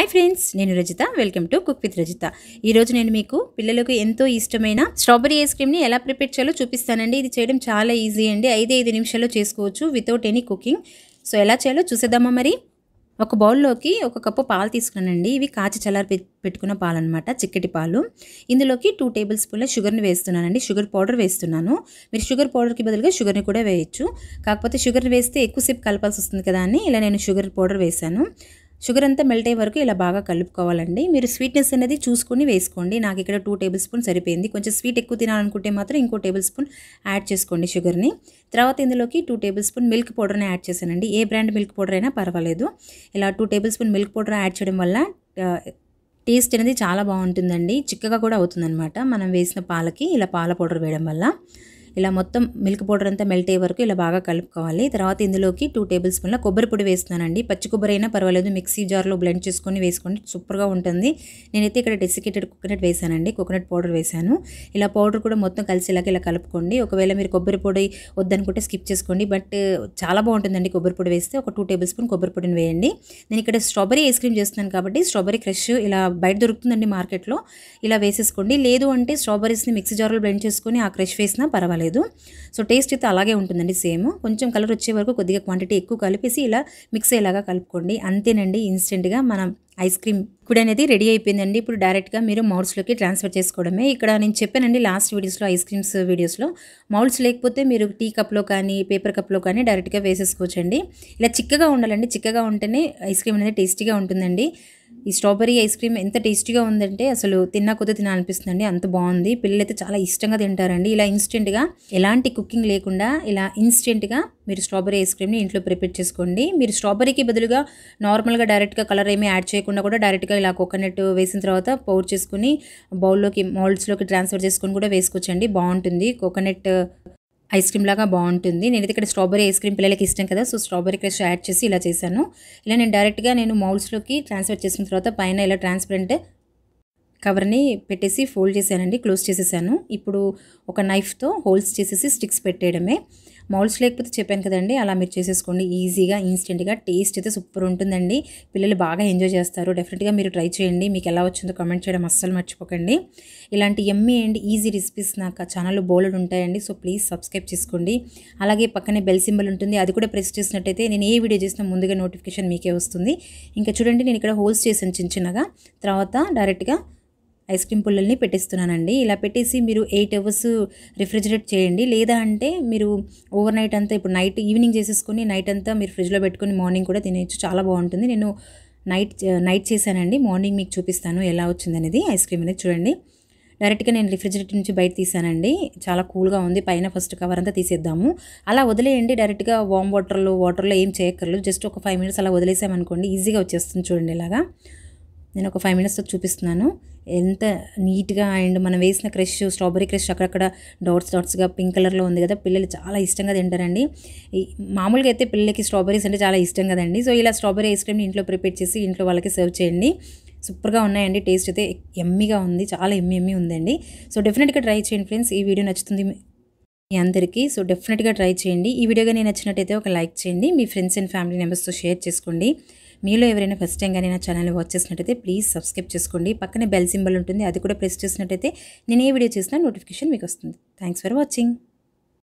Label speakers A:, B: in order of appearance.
A: High friends నేను Rajitha welcome to cook with Rajitha. ఈ రోజు నేను మీకు పిల్లలకు ఎంతో ఇష్టమైన స్ట్రాబెరీ ఐస్ క్రీమ్ ని ఎలా ప్రిపేర్ చేయాలో చూపిస్తానండి। ఇది చేయడం చాలా ఈజీ అండి। 5 నిమిషాల్లో చేసుకోవచ్చు వితౌట్ ఎనీ కుకింగ్। సో ఎలా చేయాలో చూసేద్దామా మరి। ఒక బౌల్ లోకి ఒక కప్పు పాలు తీసుకున్నానండి। ఇవి కాచి చల్లారి పెట్టుకున్న పాలు అన్నమాట, చిక్కటి పాలు। ఇందులోకి 2 టేబుల్ స్పూన్ల షుగర్ ని వేస్తున్నానండి। షుగర్ పౌడర్ వేస్తున్నాను। మీరు షుగర్ పౌడర్ కి బదులుగా షుగర్ ని కూడా వేయొచ్చు, కాకపోతే షుగర్ ని వేస్తే ఎక్కువసేపు కలపాల్సి వస్తుంది కదా అని ఇలా నేను షుగర్ పౌడర్ వేసాను। షుగర్ అంతా మెల్ట్ అయ్యే వరకు ఇలా బాగా కలుపుకోవాలండి। మీరు స్వీట్నెస్ అనేది చూసుకొని వేసుకోండి। నాకు ఇక్కడ 2 టేబుల్ స్పూన్ సరిపోయింది। కొంచెం స్వీట్ ఎక్కువ తినాలనుకుంటే మాత్రం ఇంకో టేబుల్ స్పూన్ యాడ్ చేసుకోండి షుగర్ని। తర్వాత ఇందులోకి 2 టేబుల్ స్పూన్ మిల్క్ పౌడర్ని యాడ్ చేశానండి। ఏ బ్రాండ్ మిల్క్ పౌడర్ అయినా పర్వాలేదు। ఇలా 2 tablespoon milk powder add చేయడం వల్ల టేస్ట్ అనేది చాలా బాగుంటుందండి, చిక్కగా కూడా అవుతుందన్నమాట మనం వేసిన పాలకి ఇలా పాల పౌడర్ వేయడం వల్ల। ఇలా మొత్తం మిల్క్ పౌడర్ అంతా మెల్ట్ అయ్యే వరకు ఇలా బాగా కలుపుకోవాలి। తర్వాత ఇందులోకి 2 టేబుల్ స్పూన్ల కొబ్బరి పొడి వేస్తున్నానండి। పచ్చి కొబ్బరి అయినా పర్వాలేదు, మిక్సీ జార్లో బ్లెండ్ చేసుకొని వేసుకోండి, సూపర్గా ఉంటుంది। నేనైతే ఇక్కడ డెసికేటెడ్ కోకోనట్ వేసానండి, కోకోనట్ పౌడర్ వేసాను। ఇలా పౌడర్ కూడా మొత్తం కలిసేలాగా ఇలా కలుపుకోండి। ఒకవేళ మీరు కొబ్బరి పొడి వద్దనుకుంటే స్కిప్ చేసుకోండి, బట్ చాలా బాగుంటుందండి కొబ్బరి పొడి వేస్తే। ఒక 2 టేబుల్ స్పూన్ కొబ్బరి పొడిని వేయండి। నేను ఇక్కడ స్ట్రాబెరీ ఐస్ క్రీమ్ చేస్తున్నాను కాబట్టి స్ట్రాబెరీ క్రష్ ఇలా బయట దొరుకుతుందండి మార్కెట్లో, ఇలా వేసేసుకోండి। లేదు అంటే స్ట్రాబెరీస్ని మిక్సీ జార్లో బ్లెండ్ చేసుకొని ఆ క్రష్ వేసినా పర్వాలేదు। సో టేస్ట్ అయితే అలాగే ఉంటుందండి సేమ్। కొంచెం కలర్ వచ్చే వరకు కొద్దిగా క్వాంటిటీ ఎక్కువ కలిపేసి ఇలా మిక్స్ అయ్యేలాగా కలుపుకోండి, అంతేనండి। ఇన్స్టెంట్గా మనం ఐస్ క్రీమ్ ఇప్పుడు అనేది రెడీ అయిపోయిందండి। ఇప్పుడు డైరెక్ట్గా మీరు మౌల్డ్స్లోకి ట్రాన్స్ఫర్ చేసుకోవడమే। ఇక్కడ నేను చెప్పానండి లాస్ట్ వీడియోస్లో, ఐస్ క్రీమ్స్ వీడియోస్లో, మౌల్డ్స్ లేకపోతే మీరు టీ కప్లో కానీ పేపర్ కప్లో కానీ డైరెక్ట్గా వేసేసుకోవచ్చండి। ఇలా చిక్కగా ఉండాలండి, చిక్కగా ఉంటేనే ఐస్ క్రీమ్ అనేది టేస్టీగా ఉంటుందండి। ఈ స్ట్రాబెరీ ఐస్ క్రీమ్ ఎంత టేస్టీగా ఉందంటే అసలు తిన్నా కొద్దిగా తినాలనిపిస్తుందండి, అంత బాగుంది। పిల్లలైతే చాలా ఇష్టంగా తింటారండి। ఇలా ఇన్స్టెంట్గా ఎలాంటి కుకింగ్ లేకుండా ఇలా ఇన్స్టెంట్గా మీరు స్ట్రాబెరీ ఐస్ క్రీమ్ని ఇంట్లో ప్రిపేర్ చేసుకోండి। మీరు స్ట్రాబెరీకి బదులుగా నార్మల్గా డైరెక్ట్గా కలర్ ఏమీ యాడ్ చేయకుండా కూడా డైరెక్ట్గా ఇలా కోకోనట్ వేసిన తర్వాత పౌడర్ చేసుకుని బౌల్లోకి మౌల్డ్స్లోకి ట్రాన్స్ఫర్ చేసుకొని కూడా వేసుకోవచ్చండి, బాగుంటుంది। కోకోనట్ ఐస్ క్రీమ్ లాగా బాగుంటుంది। నేనైతే ఇక్కడ స్ట్రాబెరీ ఐస్ క్రీమ్ పిల్లలకి ఇష్టం కదా, సో స్ట్రాబెరీ క్రష్ యాడ్ చేసి ఇలా చేశాను। ఇలా నేను డైరెక్ట్గా మౌల్డ్స్లోకి ట్రాన్స్ఫర్ చేసుకున్న తర్వాత పైన ఇలా ట్రాన్స్పరెంట్ కవర్ని పెట్టేసి ఫోల్డ్ చేశానండి, క్లోజ్ చేసేసాను। ఇప్పుడు ఒక నైఫ్తో హోల్స్ చేసేసి స్టిక్స్ పెట్టేయడమే। మౌల్డ్స్ లేకపోతే చెప్పాను కదండి, అలా మీరు చేసేసుకోండి ఈజీగా, ఇన్స్టెంట్గా। టేస్ట్ అయితే సూపర్ ఉంటుందండి, పిల్లలు బాగా ఎంజాయ్ చేస్తారు। డెఫినెట్గా మీరు ట్రై చేయండి, మీకు ఎలా వచ్చిందో కామెంట్ చేయడం అస్సలు మర్చిపోకండి। ఇలాంటి యమ్మీ అండ్ ఈజీ రెసిపీస్ నాకు ఛానల్లో బోల్డ్ ఉంటాయండి, సో ప్లీజ్ సబ్స్క్రైబ్ చేసుకోండి। అలాగే పక్కనే బెల్ సింబల్ ఉంటుంది, అది కూడా ప్రెస్ చేసినట్టయితే నేను ఏ వీడియో చేసినా ముందుగా నోటిఫికేషన్ మీకే వస్తుంది। ఇంకా చూడండి, నేను ఇక్కడ హోల్స్ చేశాను చిన్నగా, తర్వాత డైరెక్ట్గా ఐస్ క్రీమ్ పుల్లల్ని పెట్టేస్తున్నానండి। ఇలా పెట్టేసి మీరు 8 అవర్స్ రిఫ్రిజిరేట్ చేయండి, లేదా అంటే మీరు ఓవర్ నైట్ అంతా, ఇప్పుడు ఈవినింగ్ చేసేసుకొని నైట్ అంతా మీరు ఫ్రిడ్జ్లో పెట్టుకొని మార్నింగ్ కూడా తినేయచ్చు, చాలా బాగుంటుంది। నేను నైట్ చేశానండి, మార్నింగ్ మీకు చూపిస్తాను ఎలా వచ్చిందనేది ఐస్ క్రీమ్ అనేది। చూడండి, డైరెక్ట్గా నేను రిఫ్రిజిరేటర్ నుంచి బయట తీసానండి, చాలా కూల్గా ఉంది। పైన ఫస్ట్ కవర్ అంతా తీసేద్దాము, అలా వదిలేయండి। డైరెక్ట్గా వామ్ వాటర్లో ఏం చేయక్కర్లేదు, జస్ట్ ఒక 5 మినిట్స్ అలా వదిలేసామనుకోండి ఈజీగా వచ్చేస్తుంది। చూడండి, ఇలాగా నేను ఒక 5 మినిట్స్తో చూపిస్తున్నాను ఎంత నీట్గా। అండ్ మనం వేసిన క్రష్, స్ట్రాబెరీ క్రష్ అక్కడక్కడ డాట్స్గా పింక్ కలర్లో ఉంది కదా, పిల్లలు చాలా ఇష్టంగా తింటారండి। మామూలుగా అయితే పిల్లలకి స్ట్రాబెరీస్ అంటే చాలా ఇష్టం కదండి, సో ఇలా స్ట్రాబెరీ ఐస్ క్రీమ్ని ఇంట్లో ప్రిపేర్ చేసి ఇంట్లో వాళ్ళకి సర్వ్ చేయండి, సూపర్గా ఉన్నాయండి। టేస్ట్ అయితే ఎమ్మీగా ఉంది, చాలా ఎమ్మీ ఉందండి। సో డెఫినెట్గా ట్రై చేయండి ఫ్రెండ్స్, ఈ వీడియో నచ్చుతుంది మీ అందరికీ, సో డెఫినెట్గా ట్రై చేయండి। ఈ వీడియో కానీ నచ్చినట్టయితే ఒక లైక్ చేయండి, మీ ఫ్రెండ్స్ అండ్ ఫ్యామిలీ మెంబర్స్తో షేర్ చేసుకోండి। మీలో ఎవరైనా ఫస్ట్ టైం కానీ నా ఛానల్ని వాచ్ చేసినట్టయితే ప్లీజ్ సబ్స్క్రైబ్ చేసుకోండి। పక్కనే బెల్ సింబల్ ఉంటుంది, అది కూడా ప్రెస్ చేసినట్టయితే నేను ఏ వీడియో చేసినా నోటిఫికేషన్ మీకు వస్తుంది। Thanks for watching.